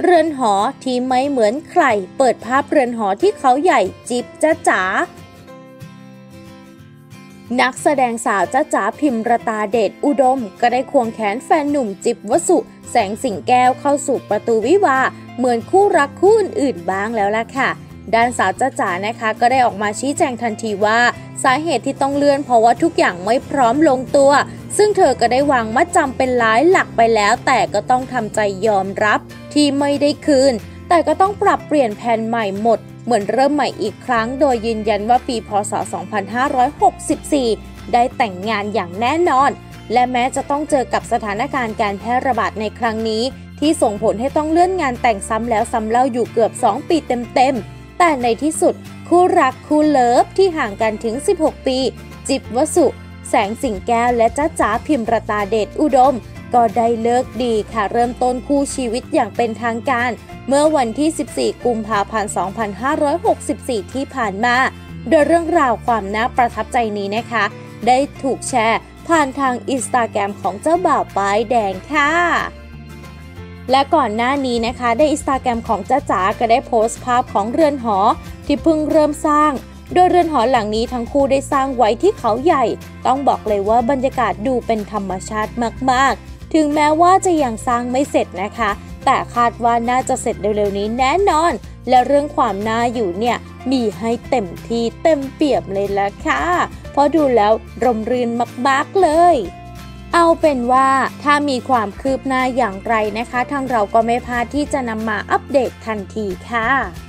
รือนหอที่ไม่เหมือนใครเปิดภาพเรือนหอที่เขาใหญ่จิ๊บจ๊ะจ๋านักแสดงสาวจ๊ะจ๋าพิมรตาเดชอุดมก็ได้ควงแขนแฟนหนุ่มจิ๊บวสุแสงสิงแก้วเข้าสู่ประตูวิวาห์เหมือนคู่รักคู่อื่นๆบ้างแล้วล่ะค่ะด้านสาวจ๊ะจ๋านะคะก็ได้ออกมาชี้แจงทันทีว่าสาเหตุที่ต้องเลื่อนเพราะว่าทุกอย่างไม่พร้อมลงตัวซึ่งเธอก็ได้วางมัดจำเป็นหลายหลักไปแล้วแต่ก็ต้องทำใจยอมรับที่ไม่ได้คืนแต่ก็ต้องปรับเปลี่ยนแผนใหม่หมดเหมือนเริ่มใหม่อีกครั้งโดยยืนยันว่าปีพ.ศ. 2564ได้แต่งงานอย่างแน่นอนและแม้จะต้องเจอกับสถานการณ์การแพร่ระบาดในครั้งนี้ที่ส่งผลให้ต้องเลื่อนงานแต่งซ้ำแล้วซ้ำเล่าอยู่เกือบ2 ปีเต็มๆแต่ในที่สุดคู่รักคู่เลิฟที่ห่างกันถึง16 ปีจิ๊บวสุแสงสิงแก้วและจ๊ะจ๋าพิมรตาเดชอุดมก็ได้เลิกดีค่ะเริ่มต้นคู่ชีวิตอย่างเป็นทางการเมื่อวันที่ 14 กุมภาพันธ์ 2564 ที่ผ่านมาโดยเรื่องราวความน่าประทับใจนี้นะคะได้ถูกแชร์ผ่านทาง Instagram ของเจ้าบ่าวป้ายแดงค่ะและก่อนหน้านี้นะคะใน Instagram ของจ๊ะจ๋าก็ได้โพสต์ภาพของเรือนหอที่เพิ่งเริ่มสร้างโดยเรือนหอหลังนี้ทั้งคู่ได้สร้างไว้ที่เขาใหญ่ต้องบอกเลยว่าบรรยากาศดูเป็นธรรมชาติมากๆถึงแม้ว่าจะยังสร้างไม่เสร็จนะคะแต่คาดว่าน่าจะเสร็จเร็วๆนี้แน่นอนและเรื่องความน่าอยู่เนี่ยมีให้เต็มที่เต็มเปี่ยมเลยละค่ะเพราะดูแล้วร่มรื่นมากๆเลยเอาเป็นว่าถ้ามีความคืบหน้าอย่างไรนะคะทางเราก็ไม่พลาดที่จะนำมาอัปเดตทันทีค่ะ